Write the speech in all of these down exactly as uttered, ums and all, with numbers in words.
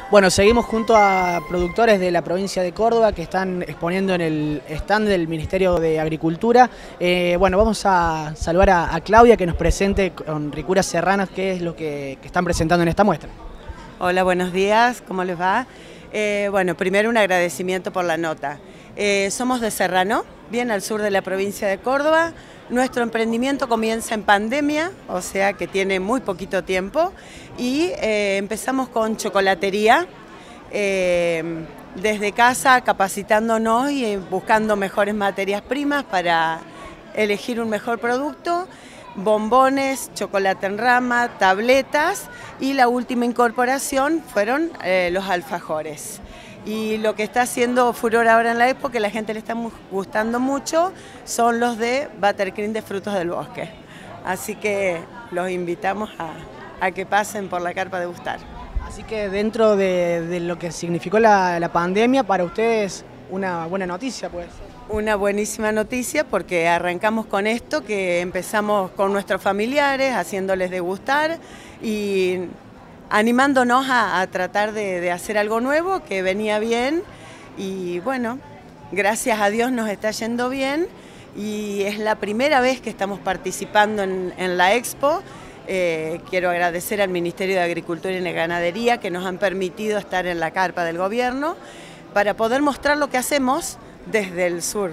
Bueno, seguimos junto a productores de la provincia de Córdoba que están exponiendo en el stand del Ministerio de Agricultura. Eh, bueno, vamos a saludar a, a Claudia que nos presente con Ricura Serranas qué es lo que, que están presentando en esta muestra. Hola, buenos días, ¿cómo les va? Eh, bueno, primero un agradecimiento por la nota. Eh, somos de Serrano, bien al sur de la provincia de Córdoba. Nuestro emprendimiento comienza en pandemia, o sea que tiene muy poquito tiempo, y eh, empezamos con chocolatería, eh, desde casa capacitándonos y buscando mejores materias primas para elegir un mejor producto, bombones, chocolate en rama, tabletas, y la última incorporación fueron eh, los alfajores. Y lo que está haciendo furor ahora en la época, que la gente le está gustando mucho, son los de buttercream de frutos del bosque. Así que los invitamos a, a que pasen por la carpa de gustar. Así que dentro de, de lo que significó la, la pandemia, para ustedes una buena noticia, pues. Una buenísima noticia porque arrancamos con esto, que empezamos con nuestros familiares, haciéndoles degustar y animándonos a, a tratar de, de hacer algo nuevo, que venía bien, y bueno, gracias a Dios nos está yendo bien, y es la primera vez que estamos participando en, en la Expo. Eh, quiero agradecer al Ministerio de Agricultura y Ganadería que nos han permitido estar en la carpa del gobierno para poder mostrar lo que hacemos desde el sur.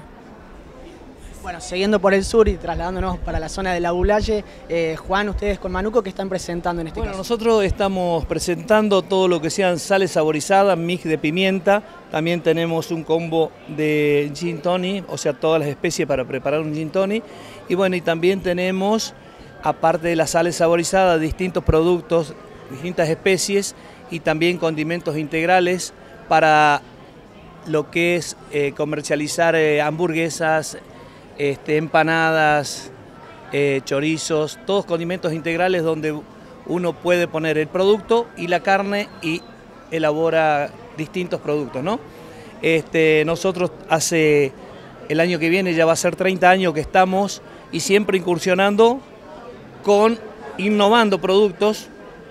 Bueno, siguiendo por el sur y trasladándonos para la zona de la Bulaye, eh, Juan, ustedes con Manuco, ¿qué están presentando en este bueno, caso? Nosotros estamos presentando todo lo que sean sales saborizadas, mix de pimienta, también tenemos un combo de gin tonic, o sea, todas las especies para preparar un gin tonic, y bueno, y también tenemos, aparte de las sales saborizadas, distintos productos, distintas especies, y también condimentos integrales para lo que es eh, comercializar eh, hamburguesas, Este, empanadas, eh, chorizos, todos condimentos integrales donde uno puede poner el producto y la carne y elabora distintos productos, ¿no? Este, nosotros hace, el año que viene ya va a ser treinta años que estamos y siempre incursionando con, innovando productos,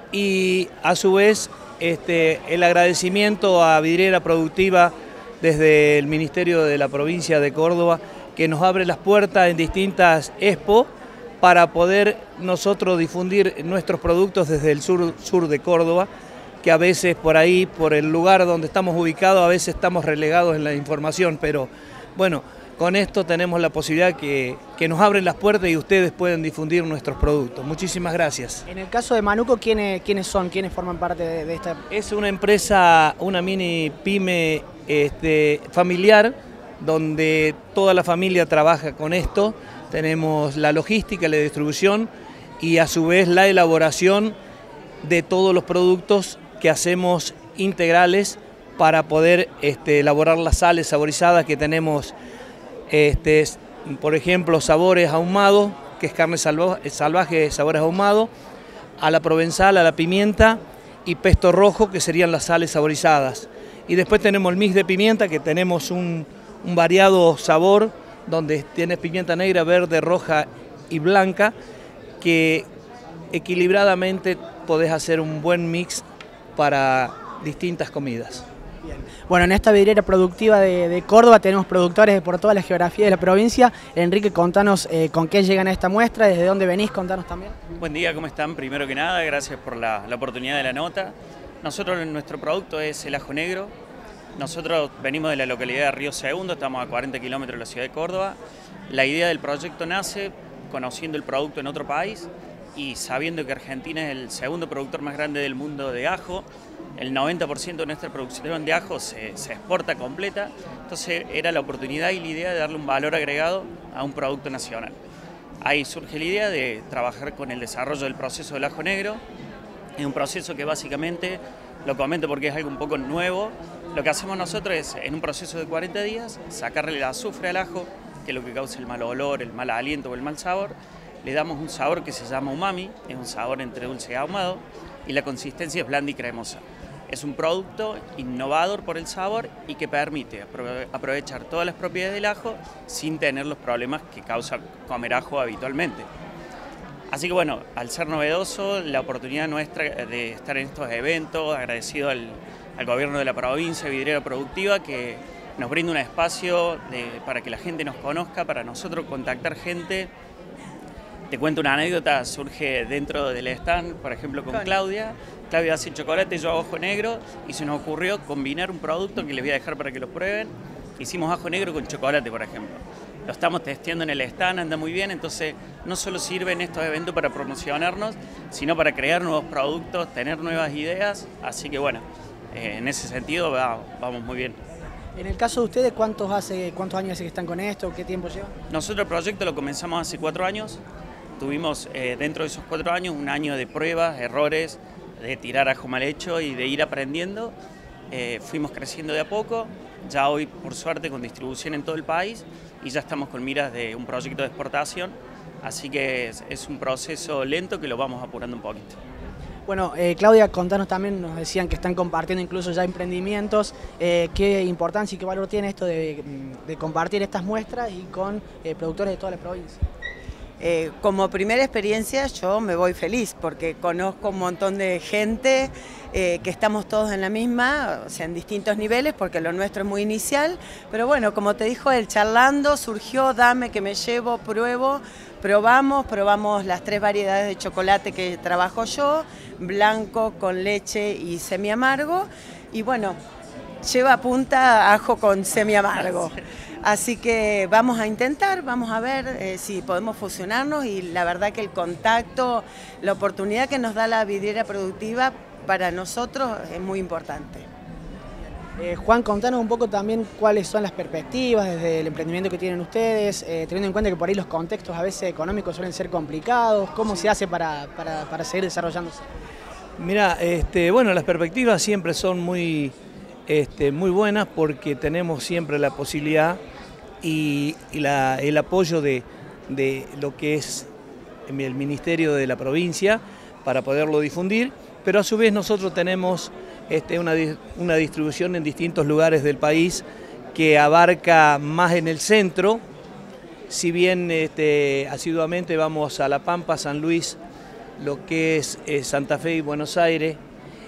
y a su vez este, el agradecimiento a Vidriera Productiva desde el Ministerio de la Provincia de Córdoba, que nos abre las puertas en distintas expo para poder nosotros difundir nuestros productos desde el sur, sur de Córdoba, que a veces por ahí, por el lugar donde estamos ubicados, a veces estamos relegados en la información, pero bueno, con esto tenemos la posibilidad que, que nos abren las puertas y ustedes pueden difundir nuestros productos. Muchísimas gracias. En el caso de Manuco, ¿quiénes, quiénes son? ¿Quiénes forman parte de, de esta? Es una empresa, una mini pyme este, familiar, donde toda la familia trabaja con esto. Tenemos la logística, la distribución y a su vez la elaboración de todos los productos que hacemos integrales para poder este, elaborar las sales saborizadas que tenemos, este, por ejemplo, sabores ahumados, que es carne salvaje, sabores ahumados, a la provenzal, a la pimienta, y pesto rojo, que serían las sales saborizadas. Y después tenemos el mix de pimienta, que tenemos un un variado sabor, donde tienes pimienta negra, verde, roja y blanca, que equilibradamente podés hacer un buen mix para distintas comidas. Bien. Bueno, en esta vidriera productiva de, de Córdoba tenemos productores por toda la geografía de la provincia. Enrique, contanos eh, con qué llegan a esta muestra, desde dónde venís, contanos también. Buen día, ¿cómo están? Primero que nada, gracias por la, la oportunidad de la nota. Nosotros, nuestro producto es el ajo negro. Nosotros venimos de la localidad de Río Segundo, estamos a cuarenta kilómetros de la ciudad de Córdoba. La idea del proyecto nace conociendo el producto en otro país y sabiendo que Argentina es el segundo productor más grande del mundo de ajo. El noventa por ciento de nuestra producción de ajo se, se exporta completa, entonces era la oportunidad y la idea de darle un valor agregado a un producto nacional. Ahí surge la idea de trabajar con el desarrollo del proceso del ajo negro. Es un proceso que básicamente, lo comento porque es algo un poco nuevo, lo que hacemos nosotros es, en un proceso de cuarenta días, sacarle el azufre al ajo, que es lo que causa el mal olor, el mal aliento o el mal sabor. Le damos un sabor que se llama umami, es un sabor entre dulce y ahumado, y la consistencia es blanda y cremosa. Es un producto innovador por el sabor y que permite aprovechar todas las propiedades del ajo sin tener los problemas que causa comer ajo habitualmente. Así que bueno, al ser novedoso, la oportunidad nuestra de estar en estos eventos, agradecido al, al gobierno de la provincia, Vidriera Productiva, que nos brinda un espacio de, para que la gente nos conozca, para nosotros contactar gente. Te cuento una anécdota, surge dentro del stand, por ejemplo, con Claudia. Claudia hace chocolate, yo hago ajo negro, y se nos ocurrió combinar un producto que les voy a dejar para que lo prueben. Hicimos ajo negro con chocolate, por ejemplo. Lo estamos testeando en el stand, anda muy bien, entonces no solo sirven estos eventos para promocionarnos, sino para crear nuevos productos, tener nuevas ideas, así que bueno, eh, en ese sentido va, vamos muy bien. En el caso de ustedes, ¿cuántos, hace, ¿cuántos años hace que están con esto? ¿Qué tiempo lleva? Nosotros el proyecto lo comenzamos hace cuatro años, tuvimos eh, dentro de esos cuatro años un año de pruebas, errores, de tirar ajo mal hecho y de ir aprendiendo. Eh, fuimos creciendo de a poco, ya hoy por suerte con distribución en todo el país y ya estamos con miras de un proyecto de exportación, así que es, es un proceso lento que lo vamos apurando un poquito. Bueno, eh, Claudia, contanos también, nos decían que están compartiendo incluso ya emprendimientos, eh, qué importancia y qué valor tiene esto de, de compartir estas muestras y con eh, productores de toda la provincia. Eh, como primera experiencia yo me voy feliz porque conozco un montón de gente eh, que estamos todos en la misma, o sea, en distintos niveles porque lo nuestro es muy inicial, pero bueno, como te dijo él, charlando surgió, dame que me llevo, pruebo, probamos, probamos las tres variedades de chocolate que trabajo yo, blanco, con leche y semi amargo, y bueno, lleva punta ajo con semi amargo. Así que vamos a intentar, vamos a ver eh, si podemos fusionarnos y la verdad que el contacto, la oportunidad que nos da la vidriera productiva para nosotros es muy importante. Eh, Juan, contanos un poco también cuáles son las perspectivas desde el emprendimiento que tienen ustedes, eh, teniendo en cuenta que por ahí los contextos a veces económicos suelen ser complicados, ¿cómo se hace para, para, para seguir desarrollándose? Mira, este, bueno, las perspectivas siempre son muy, este, muy buenas porque tenemos siempre la posibilidad y, y la, el apoyo de, de lo que es el Ministerio de la provincia para poderlo difundir, pero a su vez nosotros tenemos este, una, una distribución en distintos lugares del país que abarca más en el centro, si bien este, asiduamente vamos a La Pampa, San Luis, lo que es eh, Santa Fe y Buenos Aires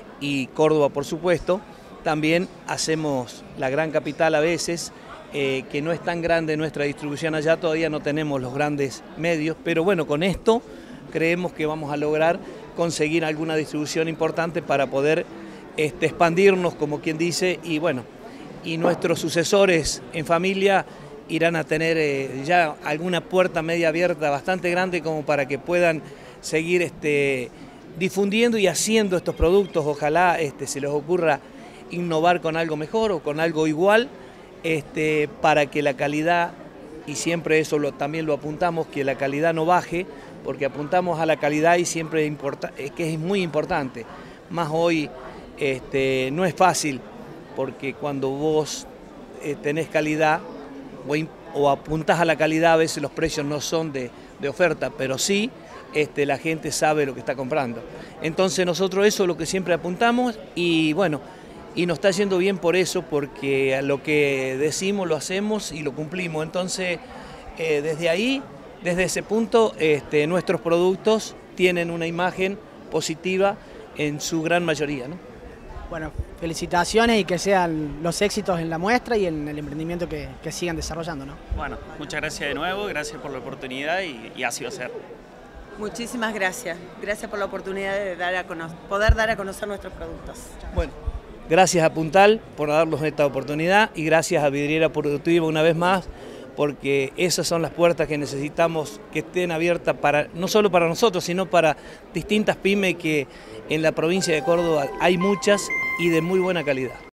y Córdoba por supuesto, también hacemos la gran capital a veces, eh, que no es tan grande nuestra distribución allá, todavía no tenemos los grandes medios, pero bueno, con esto creemos que vamos a lograr conseguir alguna distribución importante para poder este, expandirnos, como quien dice, y bueno, y nuestros sucesores en familia irán a tener eh, ya alguna puerta media abierta bastante grande como para que puedan seguir este, difundiendo y haciendo estos productos. Ojalá este, se les ocurra innovar con algo mejor o con algo igual, este, para que la calidad, y siempre eso lo, también lo apuntamos, que la calidad no baje, porque apuntamos a la calidad y siempre importa, es que es muy importante. Más hoy este, no es fácil, porque cuando vos eh, tenés calidad o, o apuntás a la calidad, a veces los precios no son de, de oferta, pero sí este, la gente sabe lo que está comprando. Entonces nosotros eso es lo que siempre apuntamos y bueno, y nos está yendo bien por eso, porque a lo que decimos lo hacemos y lo cumplimos. Entonces, eh, desde ahí, desde ese punto, este, nuestros productos tienen una imagen positiva en su gran mayoría, ¿no? Bueno, felicitaciones y que sean los éxitos en la muestra y en el emprendimiento que, que sigan desarrollando, ¿no? Bueno, muchas gracias de nuevo, gracias por la oportunidad y, y así va a ser. Muchísimas gracias. Gracias por la oportunidad de dar a poder dar a conocer nuestros productos. Bueno, gracias a Puntal por darnos esta oportunidad y gracias a Vidriera Productiva una vez más, porque esas son las puertas que necesitamos que estén abiertas para, no solo para nosotros, sino para distintas pymes que en la provincia de Córdoba hay muchas y de muy buena calidad.